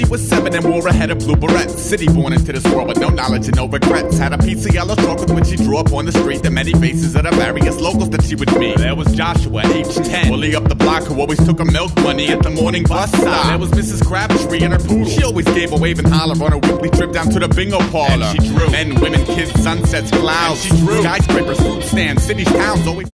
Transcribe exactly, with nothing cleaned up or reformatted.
was seven and wore a head of blue barrettes. City born into this world with no knowledge and no regrets. Had a piece of yellow chalk with which she drew up on the street the many faces of the various locals that she would meet. There was Joshua, age ten, bully up the block who always took her milk money at the morning bus stop. There was Missus Crabtree and her poodle. She always gave a wave and holler on her weekly trip down to the bingo parlor. And she drew men, women, kids, sunsets, clouds. And she drew skyscrapers, food stands, cities, towns, always